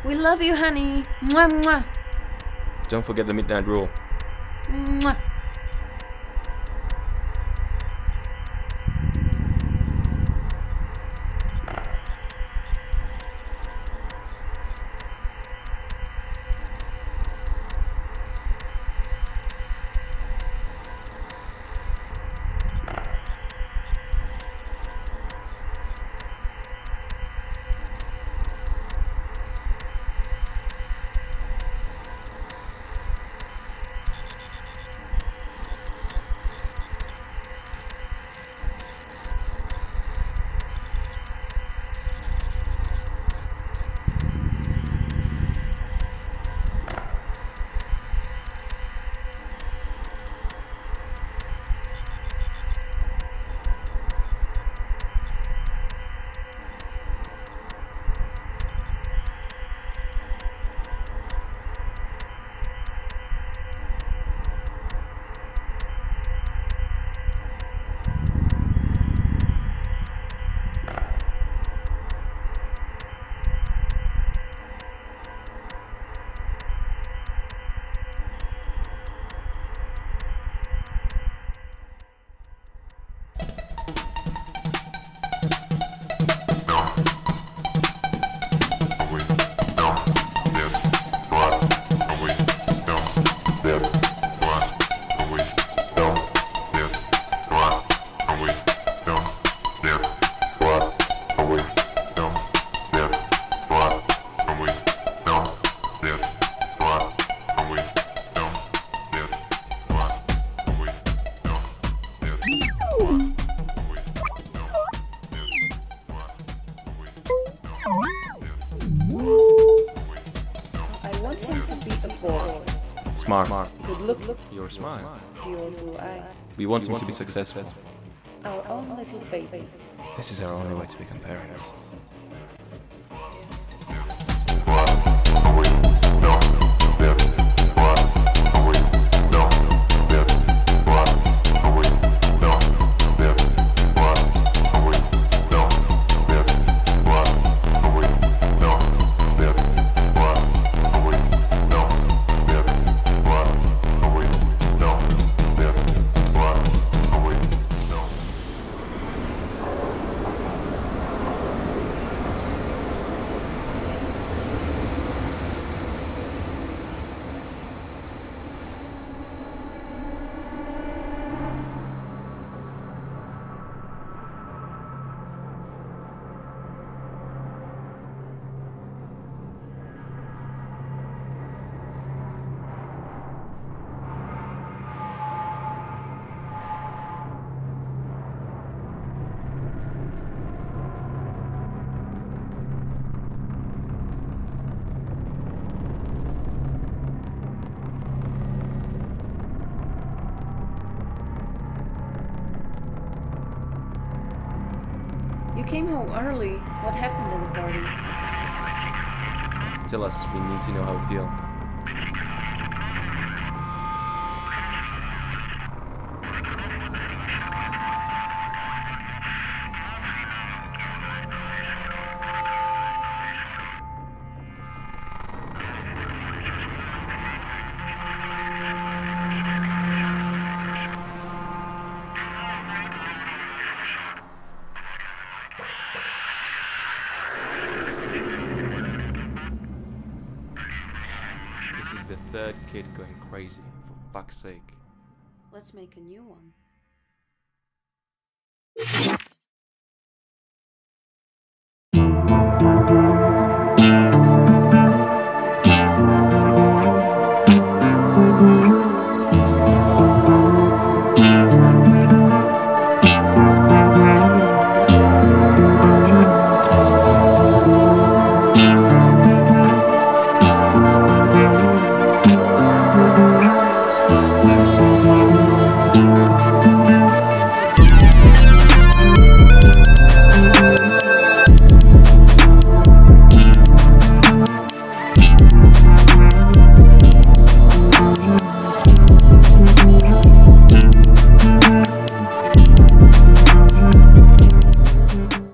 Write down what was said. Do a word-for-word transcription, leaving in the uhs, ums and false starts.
We love you, honey. Mwah, mwah. Don't forget the midnight rule. Mwah. Smart. Good look. You're smart. Your blue eyes. We want him to be successful. Our own little baby. This is our only way to become parents. You came home early. What happened at the party? Tell us, we need to know how we feel. This is the third kid going crazy, for fuck's sake. Let's make a new one.